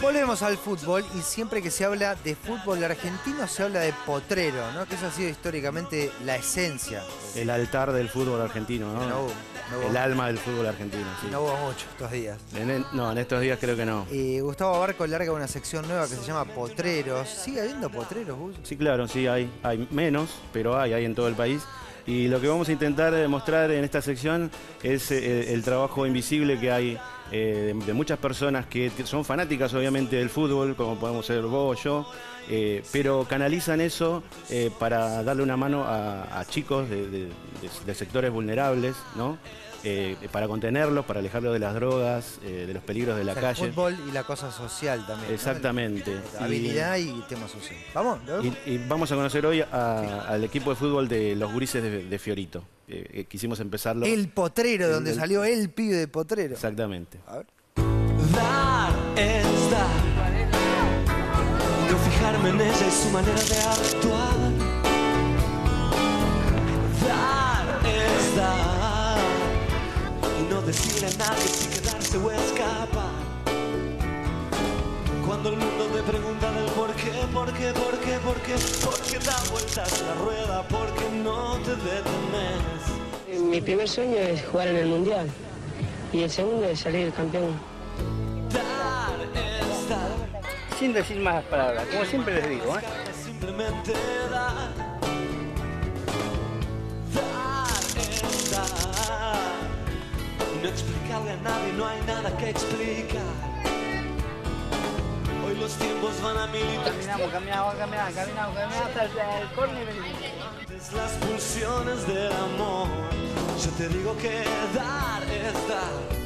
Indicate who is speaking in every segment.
Speaker 1: Volvemos al fútbol y siempre que se habla de fútbol argentino se habla de potrero, ¿no? Que eso ha sido históricamente la esencia.
Speaker 2: El altar del fútbol argentino, ¿no?
Speaker 1: No hubo
Speaker 2: el alma del fútbol argentino, sí.
Speaker 1: No hubo mucho estos días.
Speaker 2: No, en estos días creo que no.
Speaker 1: Gustavo Barco larga una sección nueva que se llama Potreros. ¿Sigue habiendo potreros, Gus?
Speaker 2: Sí, claro, sí, hay menos, pero hay en todo el país. Y lo que vamos a intentar mostrar en esta sección es el trabajo invisible que hay de muchas personas que son fanáticas obviamente del fútbol, como podemos ser vos o yo, pero canalizan eso para darle una mano a chicos de sectores vulnerables, ¿no? Para contenerlos, para alejarlos de las drogas, de los peligros de la calle.
Speaker 1: El fútbol y la cosa social también.
Speaker 2: Exactamente.
Speaker 1: ¿No? Habilidad y tema social. ¿Vamos?
Speaker 2: Y vamos a conocer hoy al equipo de fútbol de los gurises de Fiorito. Quisimos empezarlo.
Speaker 1: El potrero, donde salió el pibe de potrero.
Speaker 2: Exactamente.
Speaker 1: A ver.
Speaker 3: Dar es dar. No fijarme en ella y su manera de actuar. Dar es dar. Y no decirle a nadie si quedarse o escapar. Cuando el mundo te pregunta del por qué, porque da vueltas la rueda, porque no te detenes.
Speaker 4: Mi primer sueño es jugar en el Mundial y el segundo es salir campeón.
Speaker 3: Dar es dar.
Speaker 5: Sin decir más palabras, como siempre les digo,
Speaker 3: Simplemente dar. Dar es dar. Y no explicarle a nadie, no hay nada que explicar. Hoy los tiempos van a mil y
Speaker 5: Caminamos hasta el córner.
Speaker 3: las pulsiones del amor. Yo te digo que dar es dar.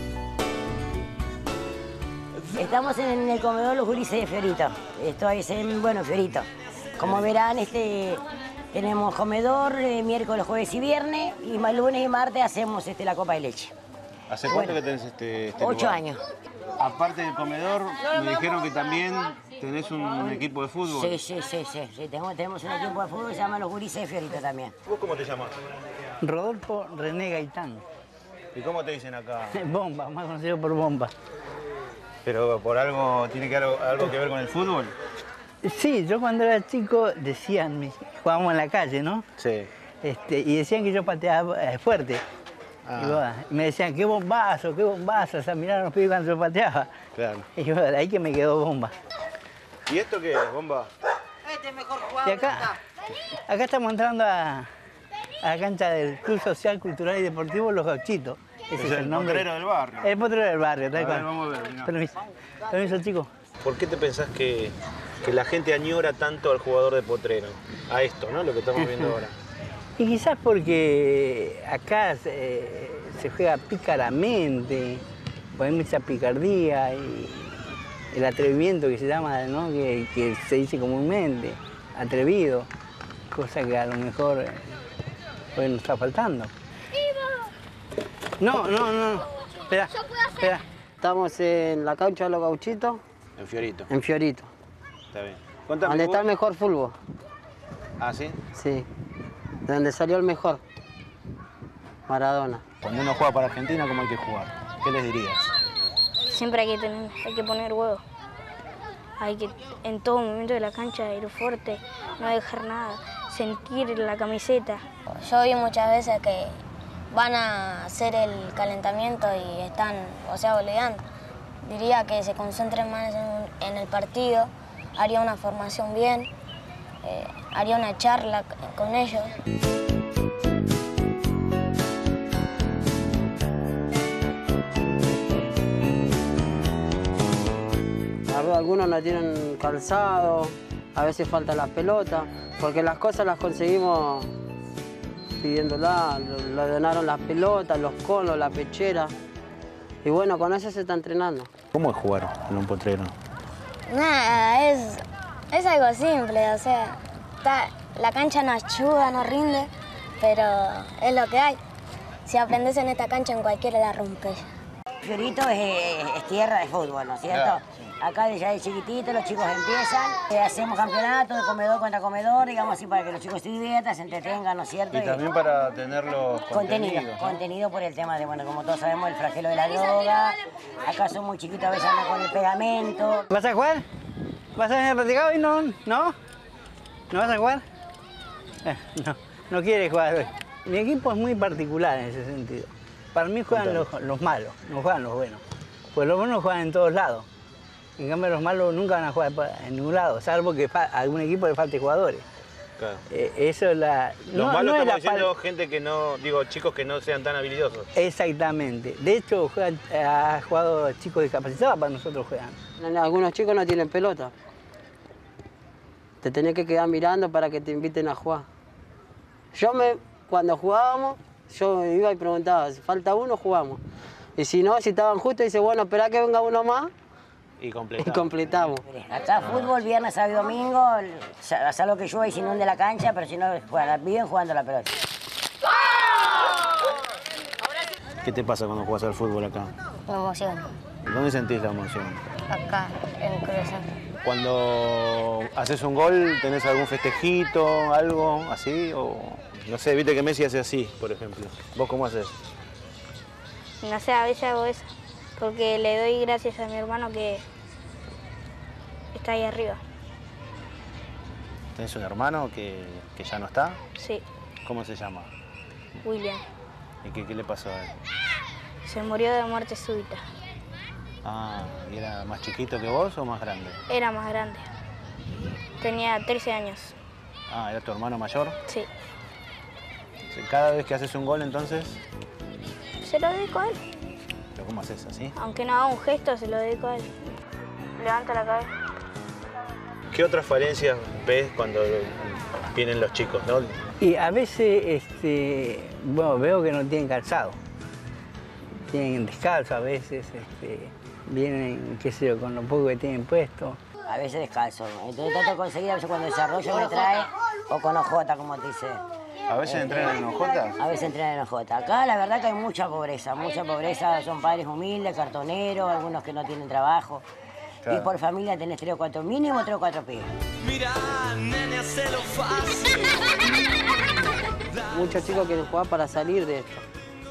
Speaker 6: Estamos en el comedor Los Gurises de Fiorito. Esto es en, Fiorito. Como verán, tenemos comedor miércoles, jueves y viernes, y más lunes y martes hacemos la copa de leche.
Speaker 2: ¿Hace cuánto que tenés este
Speaker 6: 8
Speaker 2: lugar?
Speaker 6: años.
Speaker 2: Aparte del comedor, me dijeron que también tenés un equipo de fútbol.
Speaker 6: Sí. Tenemos un equipo de fútbol que se llama Los Gurises de Fiorito también.
Speaker 2: ¿Vos cómo te llamas?
Speaker 5: Rodolfo René Gaitán.
Speaker 2: ¿Y cómo te dicen acá?
Speaker 5: Bomba, más conocido por Bomba.
Speaker 2: ¿Pero por algo tiene que algo que ver con el fútbol?
Speaker 5: Sí, yo cuando era chico decían, jugábamos en la calle, ¿no?
Speaker 2: Sí.
Speaker 5: Y decían que yo pateaba fuerte. Y me decían, qué bombazo, o sea, miraron los pibes cuando yo pateaba.
Speaker 2: Claro.
Speaker 5: Y yo, de ahí que me quedó Bomba.
Speaker 2: ¿Y esto qué es, Bomba?
Speaker 5: Y acá estamos entrando a la cancha del Club Social, Cultural y Deportivo Los Gauchitos. Ese es el nombre.
Speaker 2: Potrero del barrio.
Speaker 5: El potrero del barrio, tal cual.
Speaker 2: Vamos a ver, mirá.
Speaker 5: Permiso, chicos.
Speaker 2: ¿Por qué te pensás que la gente añora tanto al jugador de potrero? A esto, ¿no? Lo que estamos viendo ahora.
Speaker 5: Y quizás porque acá se juega pícaramente, pues hay mucha picardía y el atrevimiento que se llama, ¿no? que se dice comúnmente, atrevido, cosa que a lo mejor hoy nos está faltando. No. Espera.
Speaker 4: Estamos en la cancha de Los Gauchitos.
Speaker 2: En Fiorito.
Speaker 4: En Fiorito.
Speaker 2: Está bien. Contame,
Speaker 4: Donde está el mejor fútbol.
Speaker 2: ¿Ah, sí?
Speaker 4: Sí. De donde salió el mejor. Maradona.
Speaker 2: Cuando uno juega para Argentina, ¿cómo hay que jugar? ¿Qué les dirías?
Speaker 7: Siempre hay que poner huevo. Hay que en todo momento de la cancha ir fuerte, no dejar nada, sentir la camiseta.
Speaker 8: Yo vi muchas veces que van a hacer el calentamiento y están, boludeando. Diría que se concentren más en el partido, haría una formación bien, haría una charla con ellos.
Speaker 4: Algunos no tienen calzado, a veces falta la pelota, porque las cosas las conseguimos pidiéndola, lo donaron las pelotas, los conos, la pechera. Y bueno, con eso se está entrenando.
Speaker 2: ¿Cómo es jugar en un potrero?
Speaker 8: Nada, es algo simple, la cancha no ayuda, no rinde, pero es lo que hay. Si aprendes en esta cancha, en cualquiera la rompes.
Speaker 6: Fiorito es tierra de fútbol, ¿no es cierto?
Speaker 1: Claro,
Speaker 6: Acá ya de chiquitito los chicos empiezan, hacemos campeonatos de comedor contra comedor, digamos así, para que los chicos se diviertan, se entretengan, ¿no es cierto?
Speaker 2: Y también para tener los
Speaker 6: Contenido,
Speaker 2: contenidos, ¿no?
Speaker 6: contenido por el tema de, bueno, como todos sabemos, el flagelo de la droga. Acá son muy chiquitos, a veces andan con el pegamento.
Speaker 5: ¿Vas a jugar? ¿Vas a venir practicado hoy? ¿No? ¿No? ¿No vas a jugar? No, no quiere jugar hoy. Mi equipo es muy particular en ese sentido. Para mí juegan los malos, no juegan los buenos. Pues los buenos juegan en todos lados. En cambio los malos nunca van a jugar en ningún lado, salvo que a algún equipo le falte jugadores.
Speaker 2: Claro.
Speaker 5: Eso es la...
Speaker 2: Los malos estamos diciendo gente que no, digo, chicos que no sean tan habilidosos.
Speaker 5: Exactamente. De hecho, ha jugado chicos discapacitados, para nosotros juegan.
Speaker 4: Algunos chicos no tienen pelota. Te tenés que quedar mirando para que te inviten a jugar. Cuando jugábamos, yo iba y preguntaba, si falta uno, jugamos. Y si no, si estaban justos, dice, bueno, espera que venga uno más
Speaker 2: Y
Speaker 4: y completamos.
Speaker 6: Acá fútbol, viernes, sábado y domingo, salvo que llueva y se inunde la cancha, pero si no, viven jugando la pelota.
Speaker 2: ¿Qué te pasa cuando juegas al fútbol acá?
Speaker 8: Me emociona.
Speaker 2: ¿Dónde sentís la emoción?
Speaker 8: Acá, en el corazón.
Speaker 2: Cuando haces un gol, ¿tenés algún festejito, algo así? O no sé, viste que Messi hace así, por ejemplo. ¿Vos cómo haces?
Speaker 7: No sé, a veces hago eso, porque le doy gracias a mi hermano que está ahí arriba.
Speaker 2: ¿Tenés un hermano que ya no está?
Speaker 7: Sí,
Speaker 2: ¿Cómo se llama?
Speaker 7: William.
Speaker 2: ¿Y qué le pasó a él?
Speaker 7: Se murió de muerte súbita.
Speaker 2: Ah, ¿y era más chiquito que vos o más grande?
Speaker 7: Era más grande. Tenía 13 años.
Speaker 2: Ah, ¿era tu hermano mayor?
Speaker 7: Sí.
Speaker 2: Cada vez que haces un gol, entonces,
Speaker 7: Se lo dedico a él.
Speaker 2: ¿pero cómo haces así?
Speaker 7: Aunque no haga un gesto, se lo dedico a él. Levanta la cabeza.
Speaker 2: ¿Qué otras falencias ves cuando vienen los chicos, no?
Speaker 5: Y a veces, bueno, veo que no tienen calzado. Tienen descalzo a veces, vienen, qué sé yo, con lo poco que tienen puesto.
Speaker 6: A veces descalzo. Entonces trato de conseguir, a veces cuando desarrollo me trae, o con OJ, como te dice.
Speaker 2: ¿A veces entrenan en ojotas?
Speaker 6: A veces entrenan en OJ. Acá la verdad que hay mucha pobreza, son padres humildes, cartoneros, algunos que no tienen trabajo.
Speaker 2: Claro.
Speaker 6: Y por familia tenés 3 o 4, mínimo 3 o 4 pibes.
Speaker 3: Mira, nene, hacelo fácil.
Speaker 4: Muchos chicos quieren jugar para salir de esto.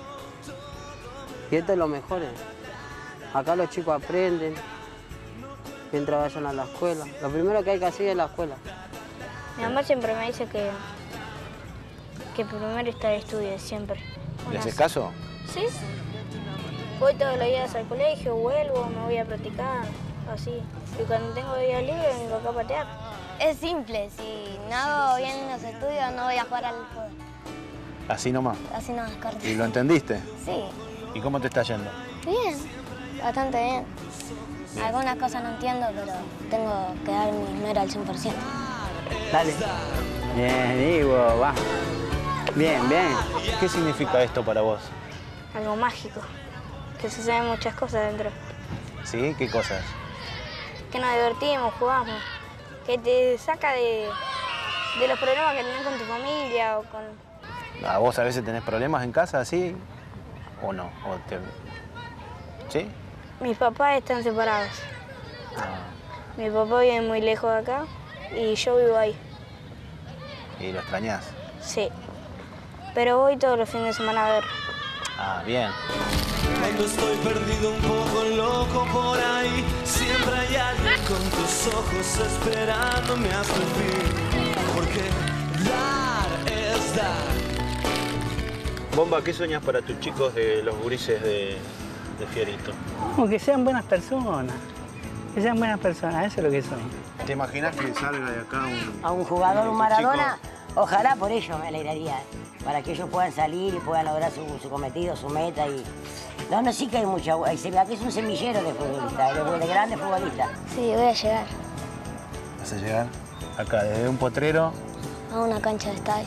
Speaker 4: Y esto es lo mejor. Acá los chicos aprenden mientras vayan a la escuela. Lo primero que hay que hacer es la escuela.
Speaker 7: Mi mamá siempre me dice que primero está el estudio, siempre.
Speaker 2: ¿Le haces caso?
Speaker 7: Sí. Voy todos los días al colegio, vuelvo, me voy a practicar, así. Y cuando tengo días libres vengo acá a patear.
Speaker 8: Es simple, si no hago bien los estudios no voy a jugar al fútbol.
Speaker 2: Así nomás.
Speaker 8: Así no descarto.
Speaker 2: ¿Y lo entendiste?
Speaker 8: Sí,
Speaker 2: ¿Y cómo te está yendo?
Speaker 8: bien, bastante bien. Algunas cosas no entiendo, pero tengo que dar mi esmero al 100%.
Speaker 5: Dale. Bien, digo, va. Bien, bien.
Speaker 2: ¿Qué significa esto para vos?
Speaker 7: Algo mágico, que suceden muchas cosas dentro.
Speaker 2: ¿Sí? ¿Qué cosas?
Speaker 7: Que nos divertimos, jugamos, que te saca de los problemas que tenés con tu familia o con...
Speaker 2: ¿A vos a veces tenés problemas en casa así? ¿O no? ¿Sí?
Speaker 7: Mis papás están separados. Mi papá vive muy lejos de acá y yo vivo ahí.
Speaker 2: ¿Y lo extrañás?
Speaker 7: Sí. Pero voy todos los fines de semana a ver.
Speaker 2: Ah, bien.
Speaker 3: Cuando estoy perdido un poco loco por ahí, siempre hay alguien con tus ojos esperándome hasta el fin. Porque dar es dar.
Speaker 2: Bomba, ¿qué sueñas para tus chicos de los gurises de Fiorito?
Speaker 5: Como que sean buenas personas. Que sean buenas personas, eso es lo que soy.
Speaker 2: ¿Te imaginas que salga de acá
Speaker 6: A un jugador, un Maradona, ojalá por ello me alegraría, para que ellos puedan salir y puedan lograr su cometido, su meta. No, sí que hay mucha... Aquí es un semillero de futbolistas, de grandes futbolistas.
Speaker 8: Sí, voy a llegar
Speaker 2: ¿Vas a llegar? Acá, desde un potrero
Speaker 8: a una cancha de estadio.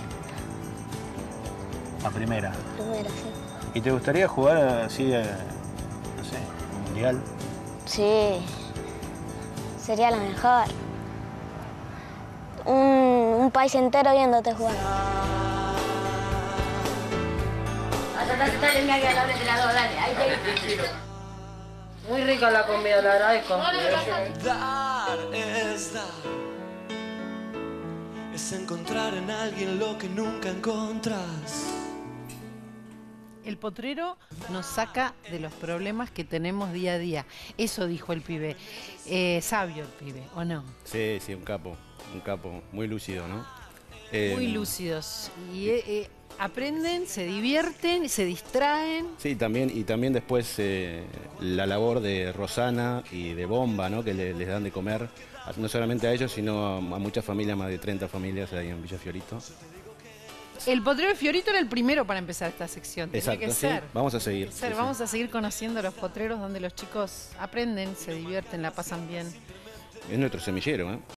Speaker 2: a primera.
Speaker 8: Primera, sí.
Speaker 2: ¿Y te gustaría jugar así, no sé, un mundial?
Speaker 8: Sí, sería la mejor. Un país entero viéndote jugar.
Speaker 4: Muy rica la comida, le agradezco.
Speaker 3: Dar es dar. Es encontrar en alguien lo que nunca encontrás.
Speaker 9: El potrero nos saca de los problemas que tenemos día a día. Eso dijo el pibe. Sabio el pibe, ¿o no?
Speaker 2: Sí, sí, un capo, muy lúcido, ¿no?
Speaker 9: Muy lúcidos. Y aprenden, se divierten, se distraen.
Speaker 2: Sí, también después la labor de Rosana y de Bomba, ¿no? Que les dan de comer, no solamente a ellos, sino a muchas familias, más de 30 familias ahí en Villa Fiorito.
Speaker 9: El potrero de Fiorito era el primero para empezar esta sección.
Speaker 2: Exacto,
Speaker 9: Tenía que
Speaker 2: sí,
Speaker 9: ser.
Speaker 2: vamos a seguir.
Speaker 9: Sí,
Speaker 2: Sí,
Speaker 9: vamos a seguir conociendo los potreros donde los chicos aprenden, se divierten, la pasan bien.
Speaker 2: Es nuestro semillero, ¿eh?